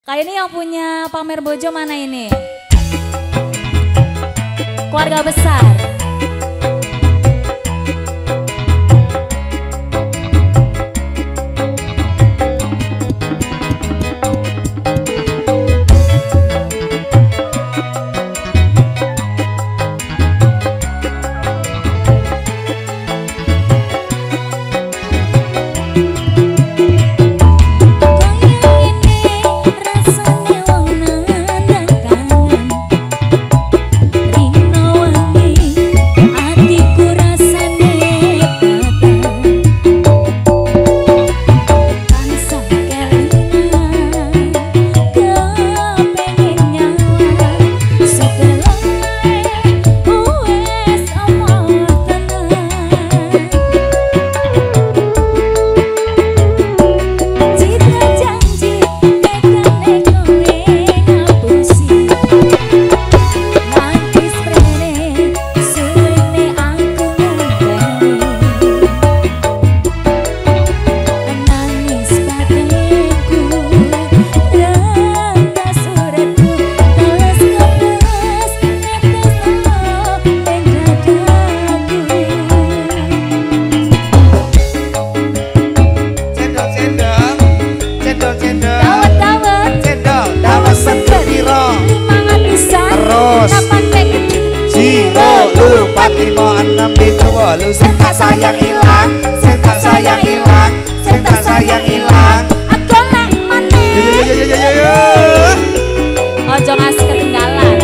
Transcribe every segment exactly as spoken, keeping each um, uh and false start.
Kali ini yang punya pamer bojo mana ini? Keluarga besar. Lu sing tak sayang ilang, sing tak sayang ilang, sing tak sayang ilang. Aku lek maneh. Ojo ngasih ketinggalan.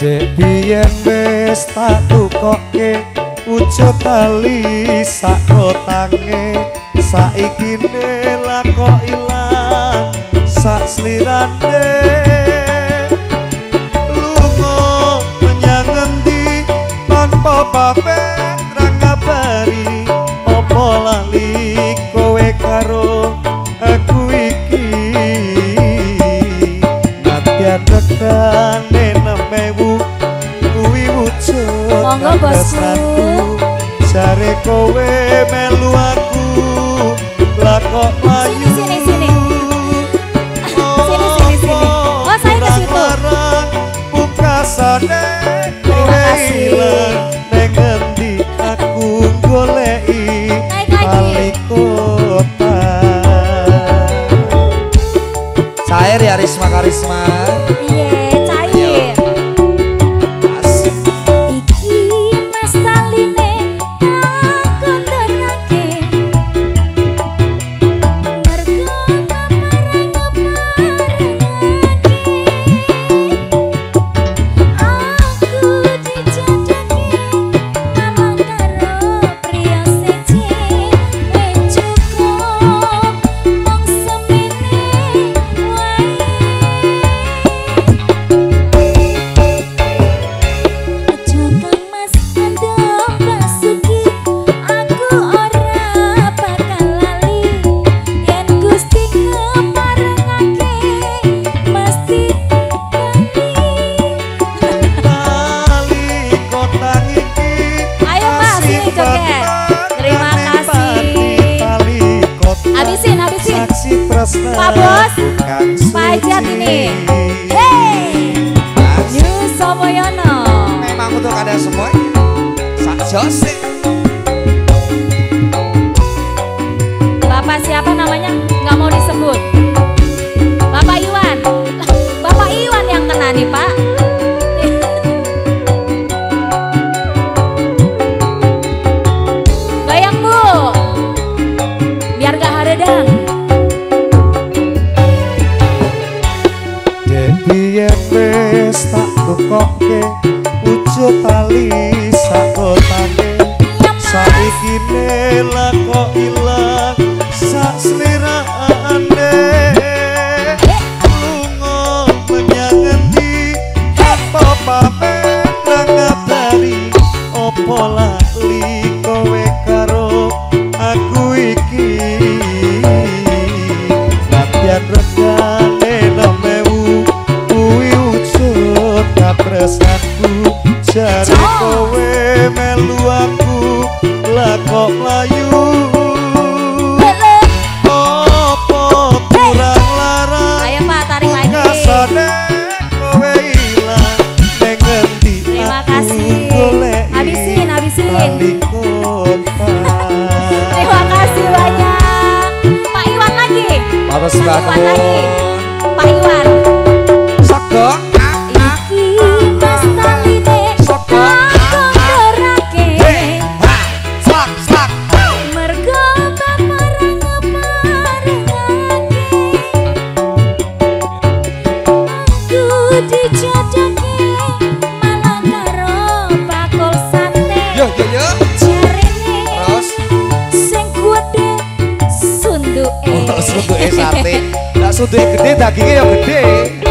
Dek biyen wis tak tukokke wujud tali sak kotange saiki lak kok ilang sak slirane lunga menyang endi tanpa pamit ra ngabari apa lali kowe karo aku iki nadyan rekane nemewu kuwi wujud monggo bosku jare kowe melu aku lah kok sini sini sini sini sini sini oh saya ke situ pungkasane terima kasih ning endi aku goleki naik kota cair ya Risma Karisma iya cair asik iki mas taline aku nderake mergo pamarang ngeparengake aku dijajake malang karo priya siji wis cukup mung semene wae aja kang mas andam basuki aku ora bakal lali yen Gusti ngeparengake mesti Tali kotang iki ayo mas sini joget terima kasih Tali kotang habisin habisin saksi tresna Pak Bos Kang Pak Ajat ini Suci. hey Mas, Yu Somoyono memang untuk ada semuanya sak jose Bapak siapa namanya nggak mau disebut Bapak Iwan Bapak Iwan yang kena nih Pak goyang Bu biar gak haredang Dek biyen wis tak tukokke wujud tali sak kotange saiki lak kok ilang sak sliraane lunga menyang endi apa pamit ra ngabari apa lali kowe karo aku iki latihan regane nemewu kuwi wujud kapresanku jare kowe melu aku lah kok mlayu opo kurang larang ayo Pak tarik lagi kasane kowe ilang ning endi terima aku kasih goleki habisin habisin tali kota terima kasih banyak Pak Iwan lagi Harus Pak Iwan lagi Pak Iwan Sokok iki mas taline aku nderake Slak slak mergo pamarang ngeparengake aku dijajake malang karo bakul sate Yo yo yo jarene Terus sing gede sunduke Oh sunduke sate Lah sunduke gede dagingnya ya gede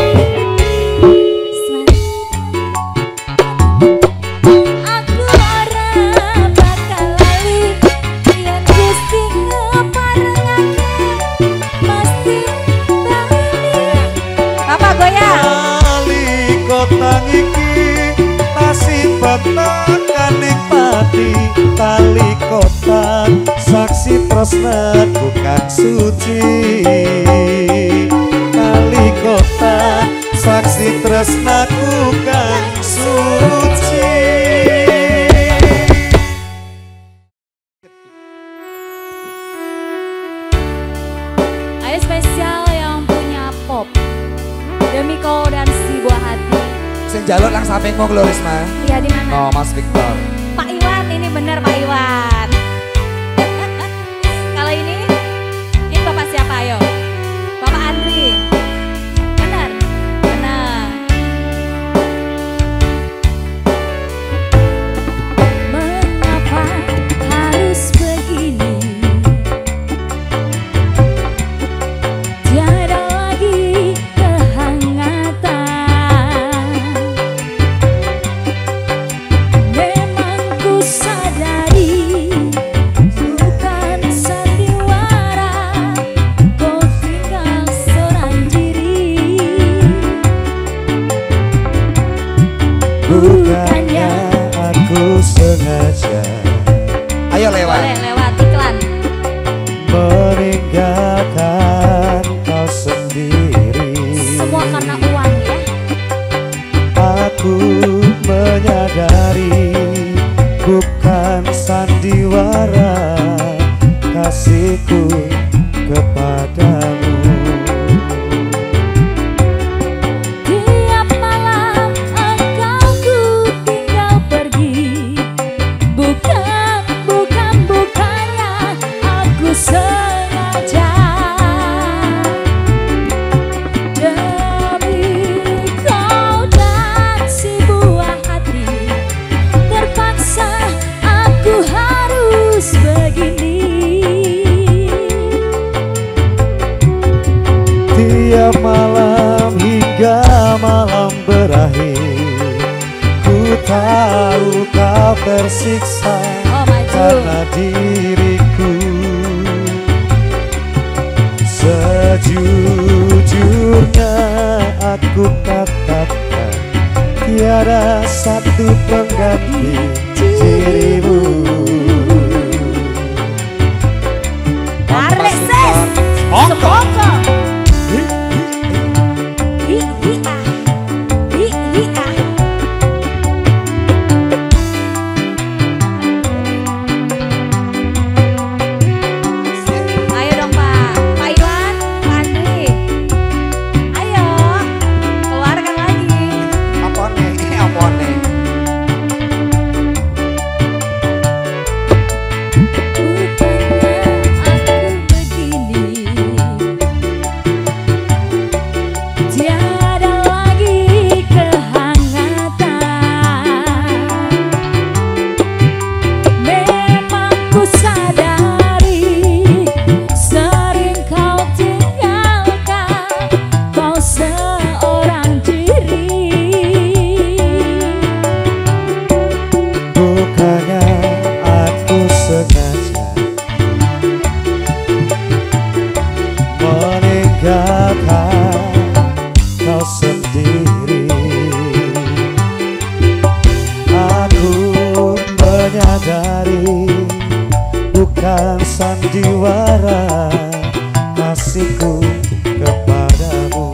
aku ora bakal lali yen Gusti ngeparengake mesti bali Bapak goyang Tali kotang iki tasifat kaning pati Tali kotang saksi tresnaku kang suci Tali kotang saksi tresnaku kang suci ayo spesial yang punya pop demi kau dan si buah hati Sing jaluk lang sampingmu lho Risma iya di mana Oh Mas Victor Pak Iwan ini bener Pak Iwan kalau ini ini Bapak siapa ayo Bapak Andri bener bener bukannya aku sengaja. Ayo lewat. Boleh lewat iklan. Meninggalkan kau sendiri. Semua karena uang ya. Aku menyadari bukan sandiwara kasihku kepadamu. Tiap malam engkau ku tinggal pergi. Bukan, bukan, bukannya aku sengaja. Demi kau dan si buah hati, terpaksa aku harus begini. Tiap malam hingga malam berakhir, ku tahu kau tersiksa Oh, maju. karena diriku. Sejujurnya aku katakan tiada satu pengganti dirimu. Tarik ses. Semongko. Hi hi ah. Hi hi ah. Ayo dong Pak. Pak Iwan, Pak Andri. Ayo. Keluarkan lagi. Apa nih? Apa nih? Kau sendiri, aku menyadari bukan sandiwara kasihku kepadamu.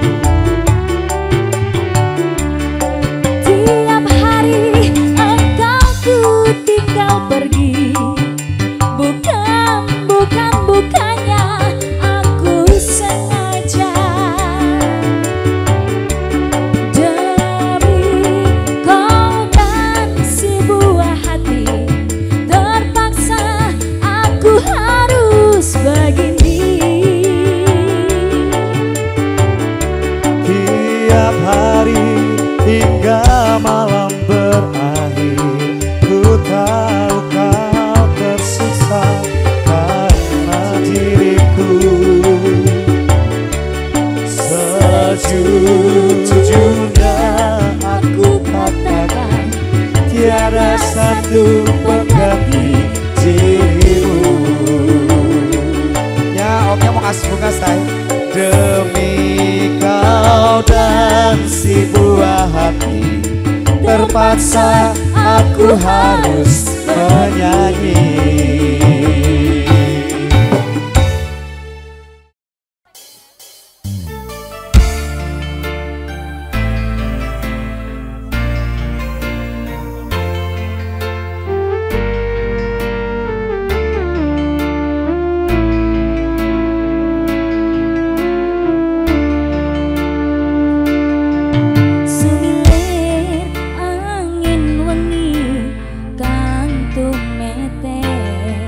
Tiap hari engkau ku tinggal pergi. Bukan, bukan, bukannya aku sengaja. Demi kau dan si buah hati, terpaksa aku harus begini. Tiap hari hingga malam berakhir, ku tahu kau tersiksa karena diriku. Sejujurnya aku katakan tiada satu pengganti dirimu. Ya, omnya mau kasih bunga say. Demi kau dan si buah hati, terpaksa aku harus menyanyi. Sumilir angin wengi kantuk mete.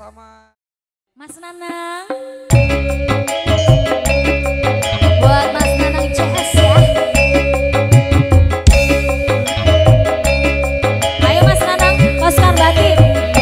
sama-sama. Mas Nanang. Buat Mas Nanang C S ya. Ayo Mas Nanang, Oscar Batin.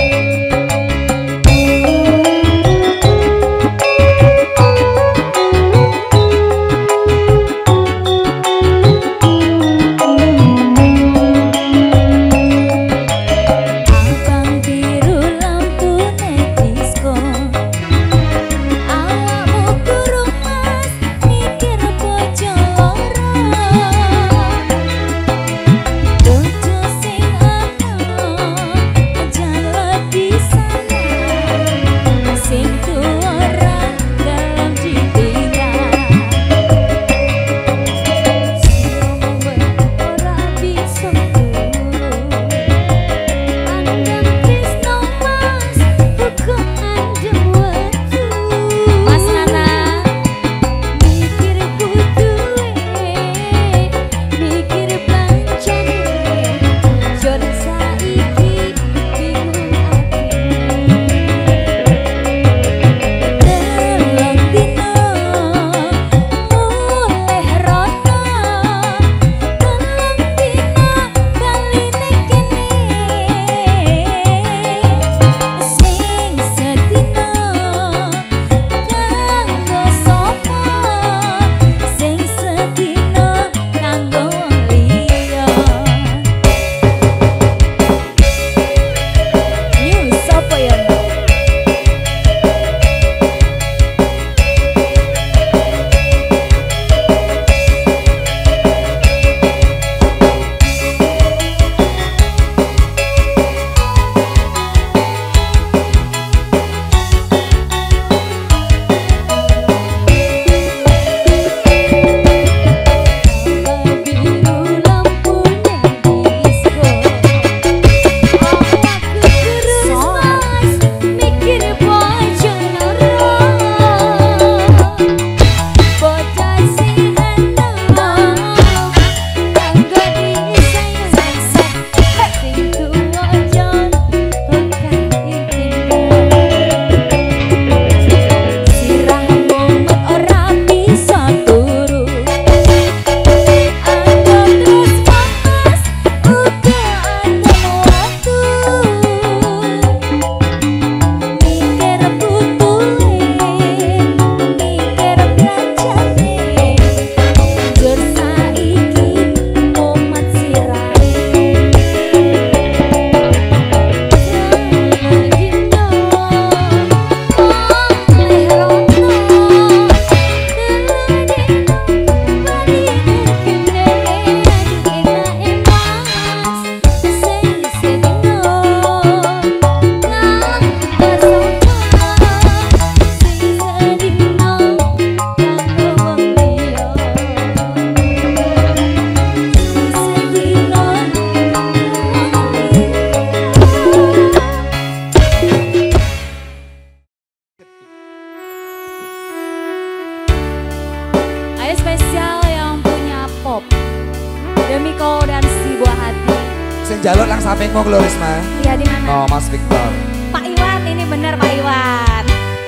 Jalur lang sampingmu Glorisma. Iya di mana? Oh Mas Victor. Pak Iwan ini benar Pak Iwan.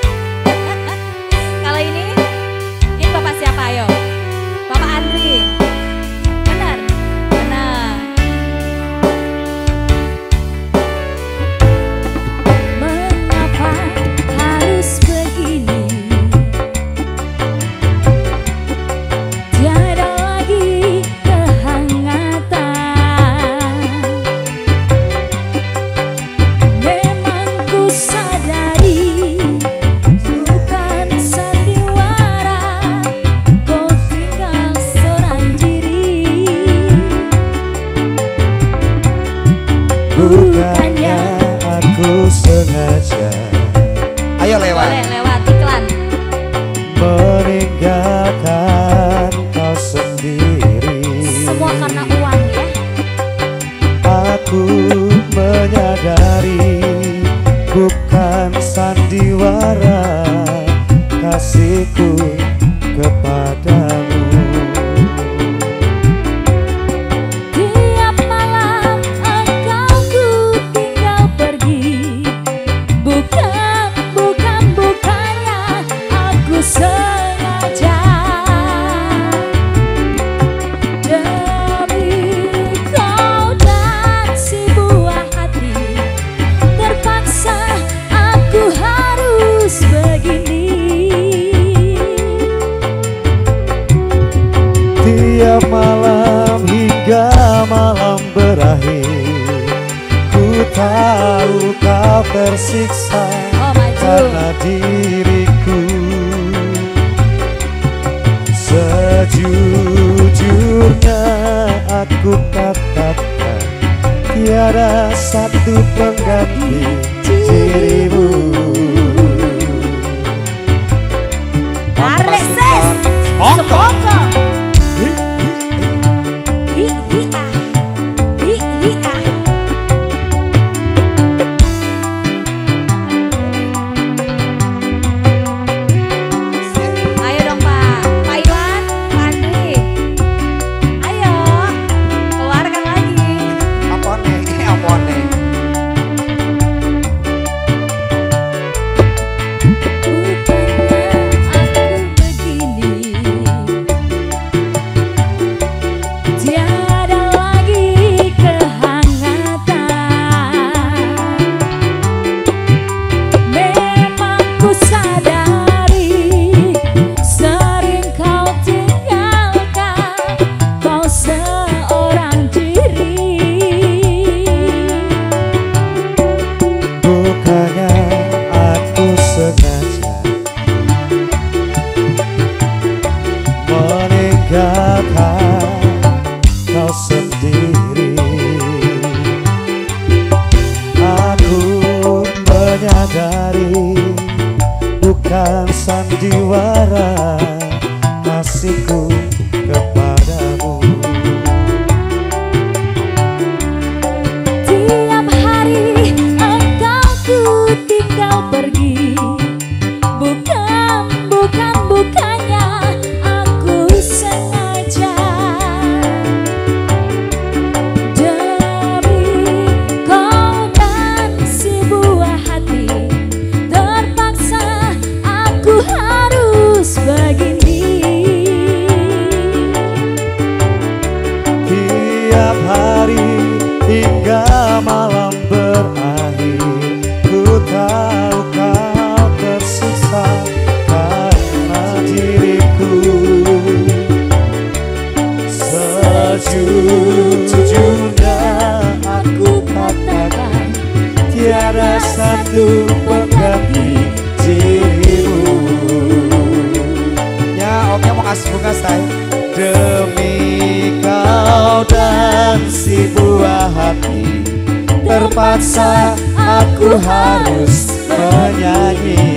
Kalau ini, ini Bapak siapa ayo? Bapak Andri. Benar, benar. Mengapa harus begini? Tiada lagi kehangatan. Bukannya aku sengaja. Ayo lewat. Boleh lewat iklan. Meninggalkan kau sendiri. Semua karena uang ya. Aku menyadari bukan sandiwara kasihku kepadamu. Bukan tahu kau tersiksa Oh, maju. karena diriku. Sejujurnya aku katakan tiada satu pengganti dirimu. Tarik ses. Semongko. Hi hi ah. Hi hi ah. Ayo dong Pak, Pak Iwan, Pak Andri. Ayo, keluarkan lagi. Apa nih? Ini apa nih? Kau sendiri, aku menyadari bukan sandiwara kasihku kepadamu. Tiap hari engkau ku tinggal pergi, bukan, bukan, bukannya aku sengaja. Demi kau dan si buah hati, terpaksa aku harus begini. Tiap hari hingga malam berakhir, ku tahu kau tersiksa karena diriku. Sejujurnya aku katakan tiada satu pengganti dirimu. Ya, omnya mau kasih bunga say. Demi kau dan si buah hati, terpaksa aku harus menyanyi.